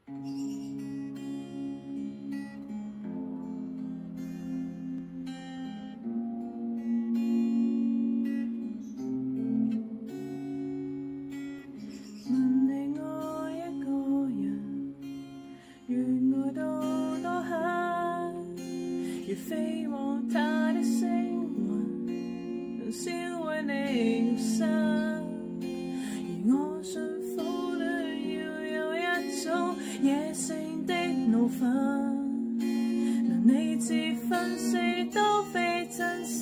问你爱一个人，越爱到多狠，越飞往他的星云，能烧毁你肉身。而我信苦恋要有一种野性的怒愤，能理智分析都非真心。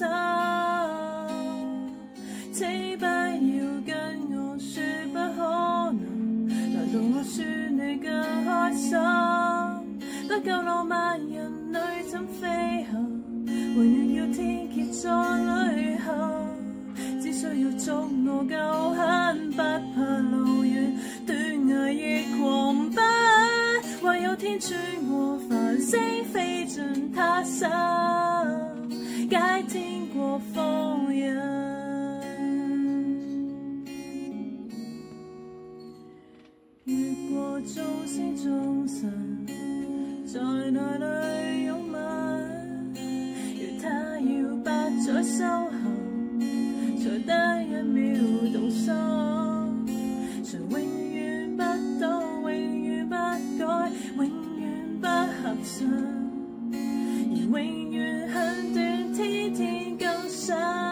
请不要跟我说不可能，难道我说你更開心？不夠浪漫，人類怎飛行？永遠要天蠍再旅行，只需要捉我夠狠，不怕路遠，斷崖亦狂奔。唯有天穿過繁星，飛進他心，解天過封印。越過眾星眾神，在內裏擁吻，如他要不再修行，才得一秒動心。誰永遠不懂，永遠不改，永遠不合襯，而永遠很短，天天更新。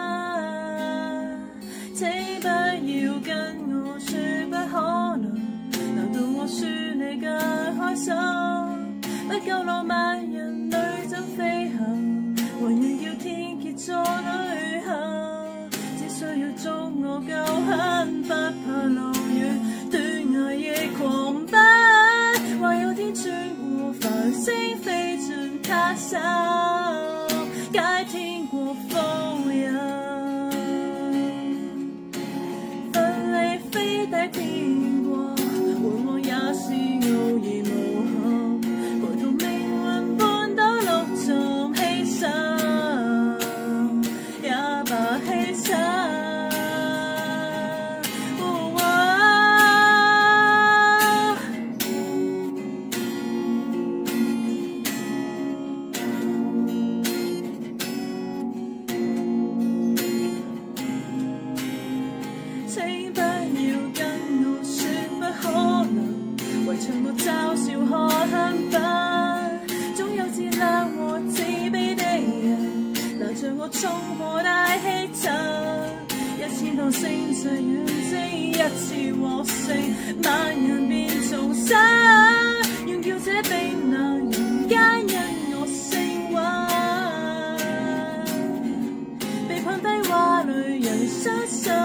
請不要跟我說不可能，難道我說你更開心？不夠浪漫，人類怎飛行？永遠要天蠍座旅行，只需要捉我夠狠，不怕路遠，斷崖亦狂奔。唯有天穿過繁星，飛進他心，解天過封印。奮力飛抵天國，回望也是傲然無憾，陪同命運絆倒六沉犧牲，也罷犧牲。請不要跟我說不可能，圍牆我嘲笑可恨笨，總有自戀和自卑的人，能像我衝破大氣層。1000趟星際遠征，一次獲勝，萬人變重生。願叫這冰冷人間因我升溫，被困低洼裏人相信。